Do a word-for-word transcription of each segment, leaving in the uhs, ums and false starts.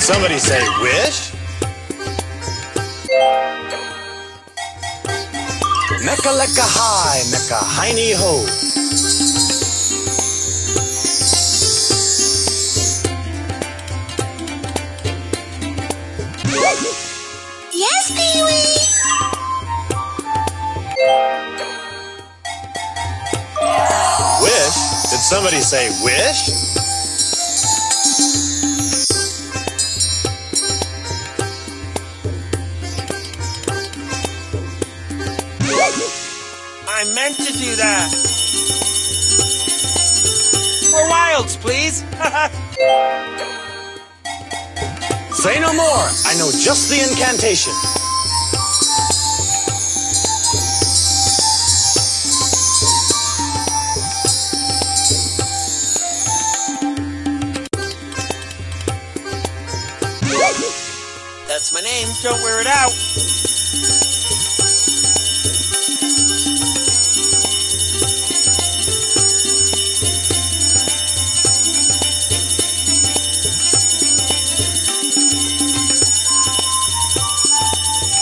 Somebody say wish? Mecca lecca hi, mecca hiney ho. Yes, Pee-wee! Wish? Did somebody say wish? I meant to do that. More wilds, please. Say no more. I know just the incantation. That's my name. Don't wear it out.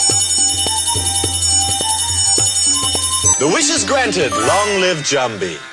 The wish is granted. Long live Jambi.